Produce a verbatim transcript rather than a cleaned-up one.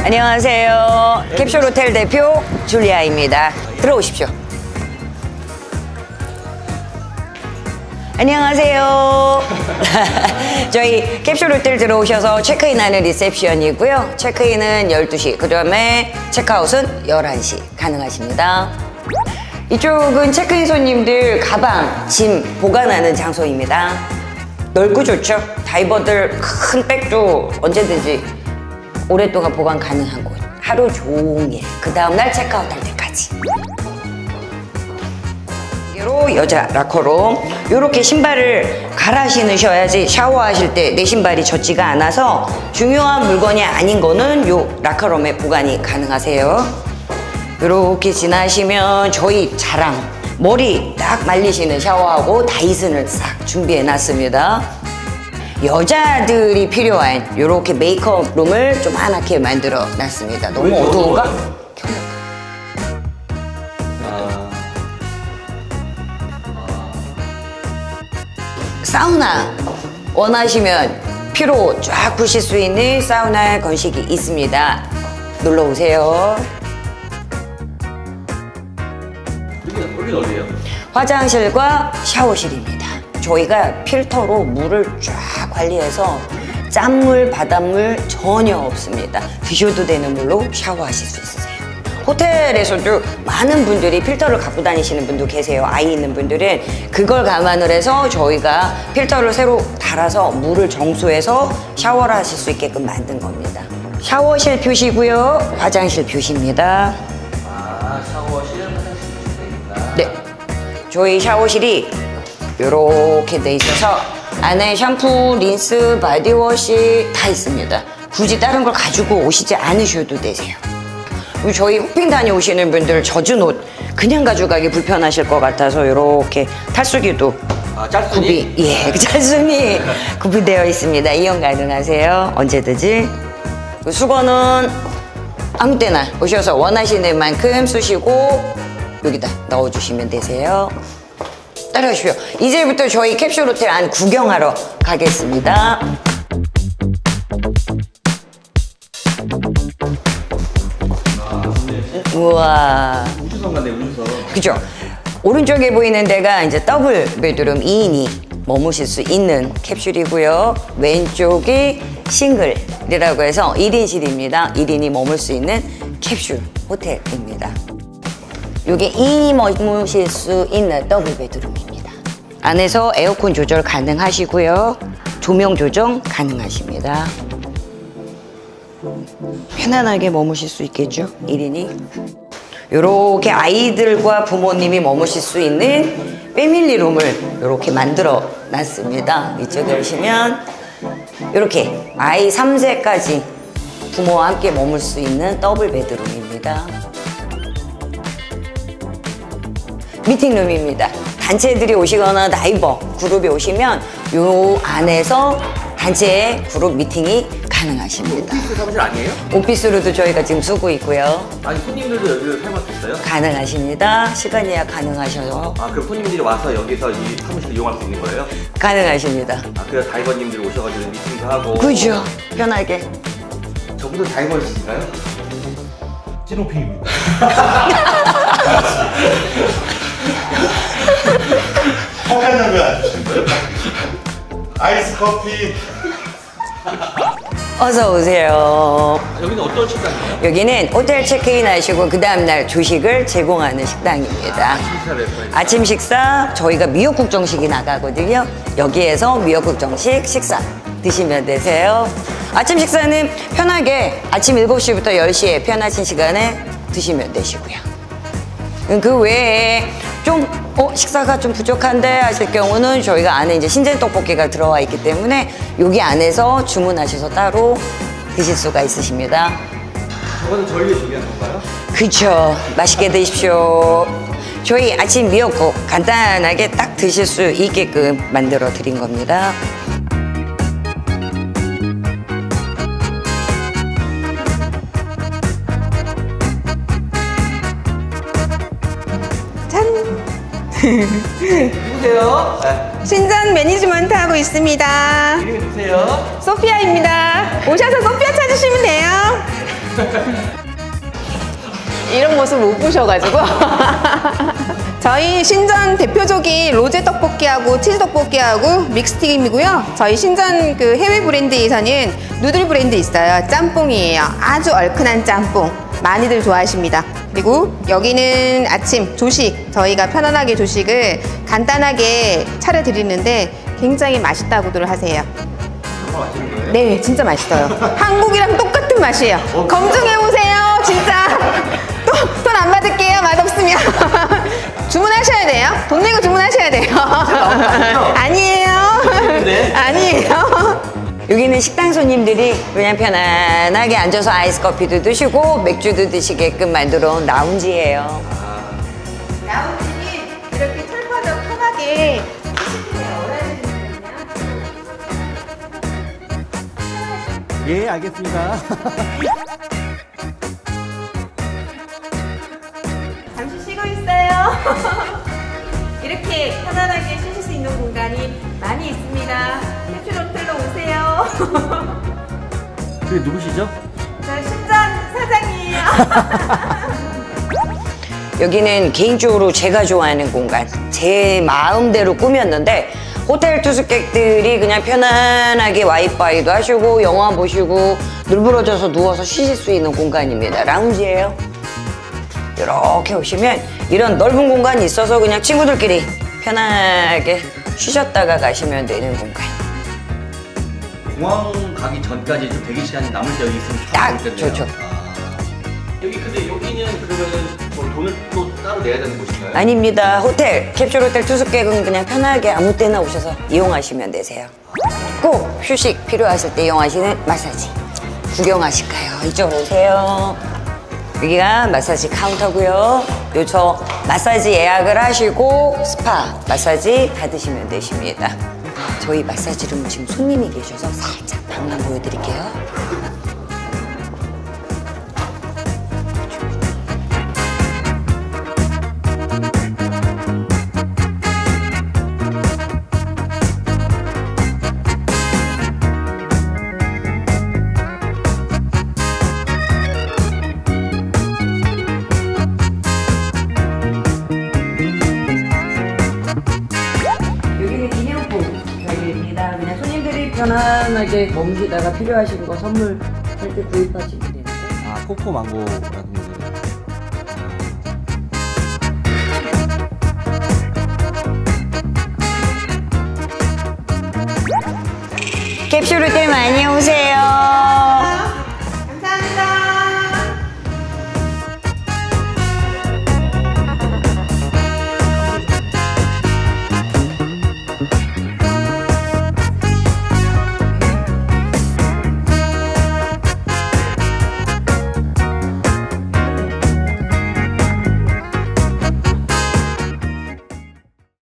안녕하세요. 캡슐 호텔 대표 줄리아입니다. 들어오십시오. 안녕하세요. 저희 캡슐 호텔 들어오셔서 체크인하는 리셉션이고요. 체크인은 열두 시, 그 다음에 체크아웃은 열한 시 가능하십니다. 이쪽은 체크인 손님들 가방, 짐 보관하는 장소입니다. 넓고 좋죠? 다이버들 큰 백도 언제든지 오랫동안 보관 가능한 곳. 하루 종일. 그 다음날 체크아웃 할 때까지. 여자 라커룸. 이렇게 신발을 갈아 신으셔야지 샤워하실 때 내 신발이 젖지가 않아서 중요한 물건이 아닌 거는 요 라커룸에 보관이 가능하세요. 이렇게 지나시면 저희 자랑 머리 딱 말리시는 샤워하고 다이슨을 싹 준비해 놨습니다. 여자들이 필요한 이렇게 메이크업 룸을 좀 환하게 만들어 놨습니다. 너무 어두운가? 사우나 원하시면 피로 쫙 푸실 수 있는 사우나 건식이 있습니다. 놀러 오세요. 여기는 어디예요? 화장실과 샤워실입니다. 저희가 필터로 물을 쫙 관리해서 짠물, 바닷물 전혀 없습니다. 드셔도 되는 물로 샤워하실 수 있으세요. 호텔에서도 많은 분들이 필터를 갖고 다니시는 분도 계세요. 아이 있는 분들은 그걸 감안을 해서 저희가 필터를 새로 달아서 물을 정수해서 샤워를 하실 수 있게끔 만든 겁니다. 샤워실 뷰시고요. 화장실 뷰시입니다. 아, 샤워실, 화장실 뷰시입니다. 네. 저희 샤워실이 이렇게 돼 있어서 안에 샴푸, 린스, 바디워시 다 있습니다. 굳이 다른 걸 가지고 오시지 않으셔도 되세요. 저희 호핑 다녀오시는 분들 젖은 옷 그냥 가져가기 불편하실 것 같아서 이렇게 탈수기도 아, 짤순이? 구비, 예, 짤순이 구비되어 있습니다. 이용 가능하세요. 언제든지. 수건은 아무 때나 오셔서 원하시는 만큼 쓰시고 여기다 넣어주시면 되세요. 따라오십시오. 이제부터 저희 캡슐 호텔 안 구경하러 가겠습니다. 우와. 우주선 같네, 우주선. 그죠? 오른쪽에 보이는 데가 이제 더블 베드룸 이 인이 머무실 수 있는 캡슐이고요. 왼쪽이 싱글이라고 해서 일 인실입니다. 일 인이 머물 수 있는 캡슐 호텔입니다. 이게 이 인이 머무실 수 있는 더블 베드룸입니다. 안에서 에어컨 조절 가능하시고요. 조명 조정 가능하십니다. 편안하게 머무실 수 있겠죠? 일 인이. 이렇게 아이들과 부모님이 머무실 수 있는 패밀리룸을 이렇게 만들어 놨습니다. 이쪽에 오시면 이렇게 아이 삼 세까지 부모와 함께 머물 수 있는 더블 베드룸입니다. 미팅룸입니다. 단체들이 오시거나 나이버 그룹이 오시면 이 안에서 단체 그룹 미팅이 가능하십니다. 오피스 사무실 아니에요? 오피스로도 저희가 지금 쓰고 있고요. 아니, 손님들도 여기를 사용할 수 있어요? 가능하십니다. 시간 예약 가능하셔서. 아, 그럼 손님들이 와서 여기서 이 사무실을 이용할 수 있는 거예요? 가능하십니다. 아, 그래서 다이버님들이 오셔가지고 미팅도 하고. 그죠? 편하게. 저분들 다이버이신가요? 찐호핑입니다. 커피 한 잔 왜 안 주신 거예요? 아이스 커피. 어서 오세요. 여기는 어떤 식당이에요? 여기는 호텔 체크인 하시고 그 다음날 조식을 제공하는 식당입니다. 아침 식사 저희가 미역국 정식이 나가거든요. 여기에서 미역국 정식 식사 드시면 되세요. 아침 식사는 편하게 아침 일곱 시부터 열 시에 편하신 시간에 드시면 되시고요. 그 외에 좀 어, 식사가 좀 부족한데 하실 경우는 저희가 안에 이제 신전 떡볶이가 들어와 있기 때문에 여기 안에서 주문하셔서 따로 드실 수가 있으십니다. 저거는 저희 위해 준비한 건가요? 그쵸. 맛있게 드십시오. 저희 아침 미역국 간단하게 딱 드실 수 있게끔 만들어 드린 겁니다. 누구세요? 네. 신전 매니지먼트 하고 있습니다. 이름이 누구세요? 소피아입니다. 오셔서 소피아 찾으시면 돼요. 이런 모습 못 보셔가지고. 저희 신전 대표적인 로제 떡볶이하고 치즈 떡볶이하고 믹스튀김이고요. 저희 신전 그 해외 브랜드에서는 누들 브랜드 있어요. 짬뽕이에요. 아주 얼큰한 짬뽕. 많이들 좋아하십니다. 그리고 여기는 아침 조식, 저희가 편안하게 조식을 간단하게 차려드리는데 굉장히 맛있다고들 하세요. 정말 맛있는 거예요? 네, 진짜 맛있어요. 한국이랑 똑같은 맛이에요. 검증해보세요, 진짜. 돈 안 받을게요, 맛없으면. 주문하셔야 돼요. 돈 내고 주문하셔야 돼요. 아니에요. 아니에요. 여기는 식당 손님들이 그냥 편안하게 앉아서 아이스 커피도 드시고 맥주도 드시게끔 만들어 온 라운지예요. 라운지는 이렇게 철파적 편하게 예, 알겠습니다. 잠시 쉬고 있어요. 이렇게 편안하게 쉬실 수 있는 공간이 많이 있습니다. 캡슐 호텔로 오세요. 그게 누구시죠? 저 신전 사장이에요. 여기는 개인적으로 제가 좋아하는 공간, 제 마음대로 꾸몄는데 호텔 투숙객들이 그냥 편안하게 와이파이도 하시고 영화 보시고 늘부러져서 누워서 쉬실 수 있는 공간입니다. 라운지예요. 이렇게 오시면 이런 넓은 공간이 있어서 그냥 친구들끼리 편하게 쉬셨다가 가시면 되는 공간. 공항 가기 전까지 좀 대기 시간이 남을 때 여기 있으면 딱 좋겠네요. 좋죠. 아. 여기 근데 여기는 그러면은 뭐 돈을 또 따로 내야 되는 곳인가요? 아닙니다. 호텔, 캡슐 호텔 투숙객은 그냥 편하게 아무 때나 오셔서 이용하시면 되세요. 꼭 휴식 필요하실 때 이용하시는 마사지 구경하실까요? 이쪽으로 오세요. 여기가 마사지 카운터고요. 요 저 마사지 예약을 하시고 스파 마사지 받으시면 되십니다. 저희 마사지룸 지금 손님이 계셔서 살짝 방만 보여드릴게요. 여기는 기념품 가게입니다. 그냥 손님들이 편안하게 머무시다가 필요하신 거 선물 할 때 구입하시면 되는데. 아, 코코 망고 같은 거. 캡슐 호텔 많이 오세요.